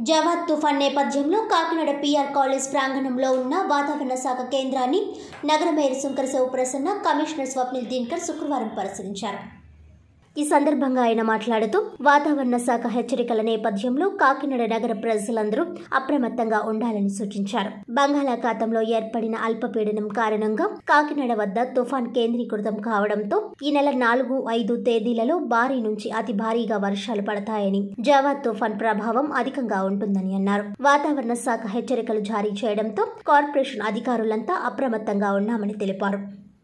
జవాద్ తుఫాన్ నేపథ్యంలో Kakinada PR college ప్రాంగణంలో ఉన్న వాతావరణ శాఖ కేంద్రాన్ని నగర మేయర్ శంకర్ శివప్రసన్న, కమిషనర్ స్వప్నిల్ దినకర్ శుక్రవారం పరిశీలించారు. ఈ సందర్భంగా ఆయన మాట్లాడుతూ వాతావరణ శాఖ హెచ్చరికల నేపథ్యంలో కాకినాడ నగర ప్రజలందరూ అప్రమత్తంగా ఉండాలని సూచించారు. బంగాళాఖాతంలో ఏర్పడిన అల్పపీడనం కారణంగా కాకినాడ వద్ద తుఫాన్ కేంద్రీకృతం కావడంతో ఈ నెల 4, 5 తేదీలలో భారీ నుంచి అతి భారీగా వర్షాలు పడతాయని, జవాద్ తుఫాన్ ప్రభావం అధికంగా ఉంటుందని అన్నారు. వాతావరణ శాఖ హెచ్చరికలు జారీ చేయడంతో కార్పొరేషన్ అధికారులంతా అప్రమత్తంగా ఉన్నామని తెలిపారు.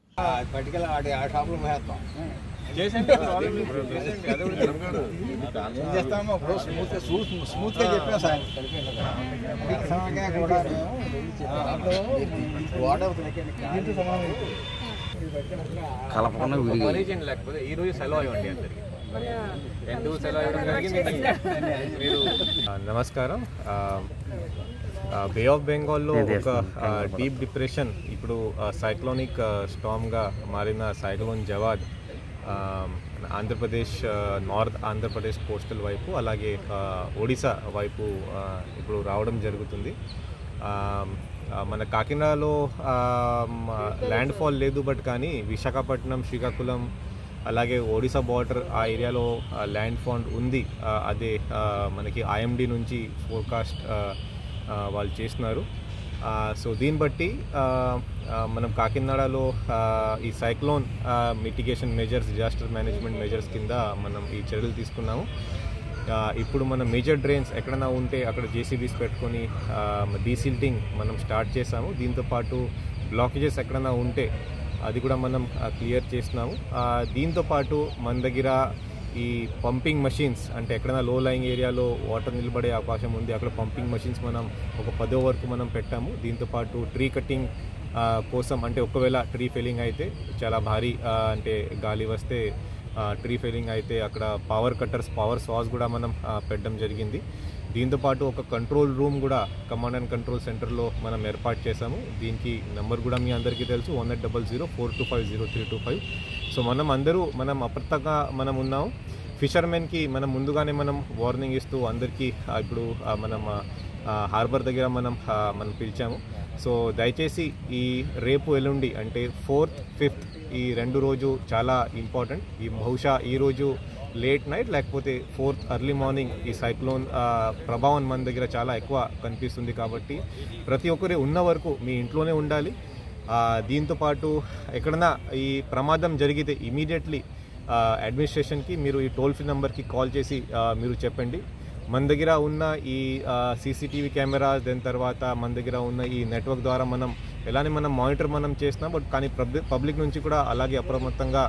లేకపోతే ఈ రోజు సెలవు ఇవ్వండి అందరికి. ఎందుకు సెలవు ఇవ్వడం జరిగింది? నమస్కారం. బే ఆఫ్ బెంగాల్లో ఒక డీప్ డిప్రెషన్, ఇప్పుడు సైక్లోనిక్ స్టార్మ్గా మారిన cyclone Javad Andhra Pradesh, north Andhra Pradesh coastal వైపు, అలాగే ఒడిశా వైపు ఇప్పుడు రావడం జరుగుతుంది. మన కాకినాడలో ల్యాండ్ ఫాల్ లేదు, బట్ కానీ విశాఖపట్నం, శ్రీకాకుళం, అలాగే ఒడిశా బార్డర్ ఆ ఏరియాలో ల్యాండ్ ఫాల్ ఉంది. అదే మనకి ఐఎండి నుంచి ఫోర్కాస్ట్ వాళ్ళు చేస్తున్నారు. సో దీన్ని బట్టి మనం కాకినాడలో ఈ cyclone mitigation measures, disaster management measures కింద మనం ఈ చర్యలు తీసుకున్నాము. ఇప్పుడు మనం మేజర్ డ్రైన్స్ ఎక్కడైనా ఉంటే అక్కడ జేసీబీస్ పెట్టుకొని డీసిల్టింగ్ మనం స్టార్ట్ చేసాము. దీంతోపాటు బ్లాకేజెస్ ఎక్కడైనా ఉంటే అది కూడా మనం క్లియర్ చేస్తున్నాము. దీంతోపాటు మన దగ్గర ఈ పంపింగ్ మషిన్స్, అంటే ఎక్కడైనా లో లయింగ్ ఏరియాలో వాటర్ నిలబడే అవకాశం ఉంది, అక్కడ పంపింగ్ మషిన్స్ మనం ఒక 10 వరకు మనం పెట్టాము. దీంతోపాటు ట్రీ కటింగ్ కోసం, అంటే ఒకవేళ ట్రీ ఫెయిలింగ్ అయితే, చాలా భారీ అంటే గాలి వస్తే ట్రీ ఫెయిలింగ్ అయితే అక్కడ పవర్ కట్టర్స్, పవర్ సాస్ కూడా మనం పెట్టడం జరిగింది. దీంతోపాటు ఒక కంట్రోల్ రూమ్ కూడా కమాండ్ అండ్ కంట్రోల్ సెంటర్లో మనం ఏర్పాటు చేశాము. దీనికి నెంబర్ కూడా మీ అందరికీ తెలుసు, 180042500325. సో మనం అప్రమత్తంగా మనం ఉన్నాము. ఫిషర్మెన్కి మనం ముందుగానే మనం వార్నింగ్ ఇస్తూ అందరికీ ఇప్పుడు మనం హార్బర్ దగ్గర మనం పిలిచాము. సో దయచేసి ఈ రేపు ఎల్లుండి, అంటే 4th, 5th ఈ 2 రోజు చాలా ఇంపార్టెంట్. బహుశా ఈరోజు లేట్ నైట్ లేకపోతే 4th ఎర్లీ మార్నింగ్ ఈ సైక్లోన్ ప్రభావం మన దగ్గర చాలా ఎక్కువ కనిపిస్తుంది. కాబట్టి ప్రతి ఒక్కరు ఉన్న వరకు మీ ఇంట్లోనే ఉండాలి. దీంతోపాటు ఎక్కడన్నా ఈ ప్రమాదం జరిగితే ఇమీడియట్లీ అడ్మినిస్ట్రేషన్కి మీరు ఈ టోల్ ఫ్రీ నెంబర్కి కాల్ చేసి మీరు చెప్పండి. మన దగ్గర ఉన్న ఈ సీసీటీవీ కెమెరాస్, దాని తర్వాత మన దగ్గర ఉన్న ఈ నెట్వర్క్ ద్వారా మనం ఎలానే మనం మానిటర్ మనం చేస్తున్నాం. బట్ కానీ పబ్లిక్ నుంచి కూడా అలాగే అప్రమత్తంగా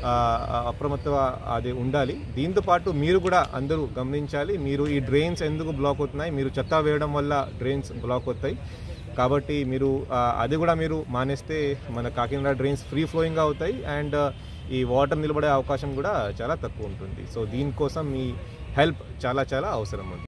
అది ఉండాలి. దీంతోపాటు మీరు కూడా అందరూ గమనించాలి, మీరు ఈ డ్రైన్స్ ఎందుకు బ్లాక్ అవుతున్నాయి, మీరు చెత్త వేయడం వల్ల డ్రైన్స్ బ్లాక్ అవుతాయి. కాబట్టి మీరు అది కూడా మీరు మానేస్తే మన కాకినాడ డ్రైన్స్ ఫ్రీ ఫ్లోయింగ్గా అవుతాయి, అండ్ ఈ వాటర్ నిలబడే అవకాశం కూడా చాలా తక్కువ ఉంటుంది. సో దీనికోసం మీ హెల్ప్ చాలా అవసరం ఉంది.